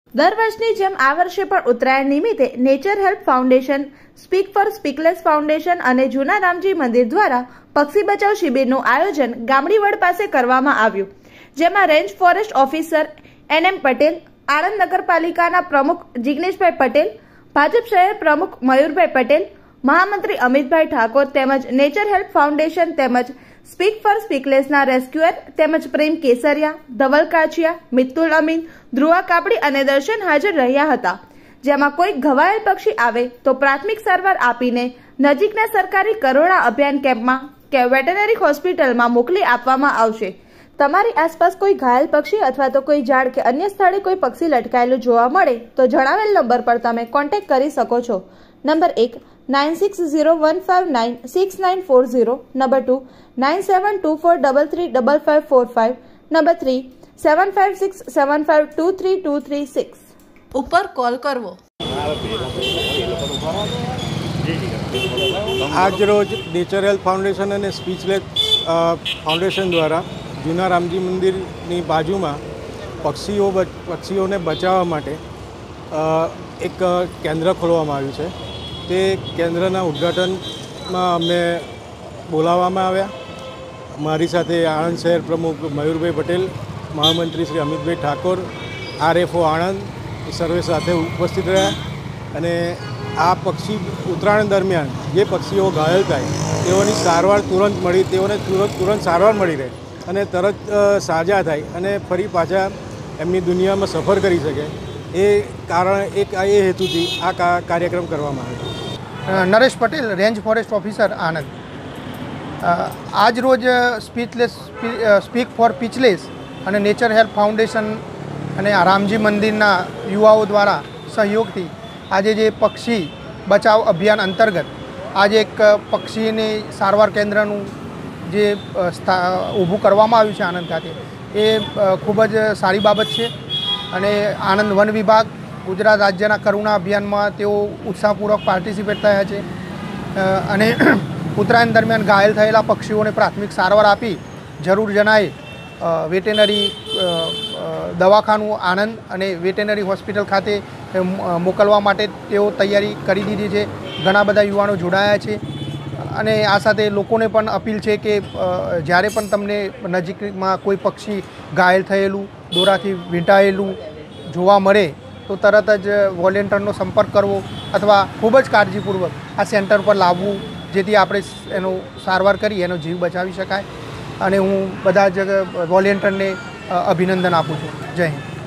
દર વર્ષની જેમ આ વર્ષે પણ ઉત્તરાયણ નિમિત્તે nature help foundation, speak for speakless foundation અને જૂના રામજી મંદિર દ્વારા પક્ષી બચાવ શિબિરનું આયોજન ગામડીવડ પાસે કરવામાં આવ્યું, જેમાં range forest officer NM Patel, Anand નગરપાલિકાના પ્રમુખ જિગ્નેશભાઈ પટેલ, ભાજપ શહેર પ્રમુખ મયુરભાઈ પટેલ, મહામંત્રી અમિતભાઈ ઠાકોર તેમજ નેચર હેલ્પ ફાઉન્ડેશન તેમજ સ્પીક ફોર સ્પીકલેસના રેસ્ક્યુઅર તેમજ પ્રેમ કેસરિયા, ધવલ કાચિયા, મિત્તુલ અમીન, ધ્રુવા કાપડી અને દર્શન હાજર રહ્યા હતા, જેમાં કોઈ ઘવાયેલ પક્ષી આવે તો પ્રાથમિક સારવાર આપીને નજીકના સરકારી કરોડા અભિયાન કેમ્પમાં કે વેટરનરી હોસ્પિટલમાં મોકલી આપવામાં આવશે। તમારી આસપાસ કોઈ ઘાયલ પક્ષી અથવા તો કોઈ ઝાડ કે અન્ય સ્થળે કોઈ પક્ષી લટકાયેલું જોવા મળે તો જણાવેલ નંબર પર તમે કોન્ટેક્ટ કરી શકો છો। નંબર 1 9601596940, નંબર 2 9724335545, નંબર 3 7567523236 ઉપર કોલ કરવો। આજ રોજ નેચર હેલ્પ ફાઉન્ડેશન અને સ્પીચલેસ ફાઉન્ડેશન દ્વારા જૂના રામજી મંદિરની બાજુમાં પક્ષીઓને બચાવવા માટે એક કેન્દ્ર ખોલવામાં આવ્યું છે। તે કેન્દ્રના ઉદ્ઘાટનમાં અમને બોલાવવામાં આવ્યા। મારી સાથે આણંદ શહેર પ્રમુખ મયુરભાઈ પટેલ, મહામંત્રી શ્રી અમિતભાઈ ઠાકોર, RFO આણંદ સર્વે સાથે ઉપસ્થિત રહ્યા અને આ ઉત્તરાયણ દરમિયાન જે પક્ષીઓ ઘાયલ થાય તેઓની સારવાર તેઓને તુરંત સારવાર મળી રહે અને તરત સાજા થાય અને ફરી પાછા એમની દુનિયામાં સફર કરી શકે, એ હેતુથી આ કાર્યક્રમ કરવામાં આવ્યો। Naresh Patel, range forest officer Anand. આજ રોજ સ્પીક ફોર સ્પીચલેસ અને નેચર હેલ્પ ફાઉન્ડેશન અને રામજી મંદિરના યુવાઓ દ્વારા સહયોગથી આજે જે પક્ષી બચાવ અભિયાન અંતર્ગત આજે એક પક્ષીની સારવાર કેન્દ્રનું જે ઊભું કરવામાં આવ્યું છે આણંદ ખાતે, એ ખૂબ જ સારી બાબત છે અને આણંદ વન વિભાગ, ગુજરાત રાજ્યના કરુણા અભિયાનમાં તેઓ ઉત્સાહપૂર્વક પાર્ટિસિપેટ થયા છે અને ઉત્તરાયણ દરમિયાન ઘાયલ થયેલા પક્ષીઓને પ્રાથમિક સારવાર આપી જરૂર જણાય વેટેનરી દવાખાનું આણંદ અને વેટેનરી હોસ્પિટલ ખાતે મોકલવા માટે તેઓ તૈયારી કરી દીધી છે। ઘણા બધા યુવાનો જોડાયા છે અને આ સાથે લોકોને પણ અપીલ છે કે જ્યારે પણ તમને નજીકમાં કોઈ પક્ષી ઘાયલ થયેલું, દોરાથી વીંટાયેલું જોવા મળે તો તરત જ વોલેન્ટિયરનો સંપર્ક કરવો અથવા ખૂબ જ કાળજીપૂર્વક આ સેન્ટર પર લાવવું, જેથી આપણે એનો સારવાર કરી એનો જીવ બચાવી શકાય અને હું બધા જ વોલેન્ટિયરને અભિનંદન આપું છું। જય હિન્દ।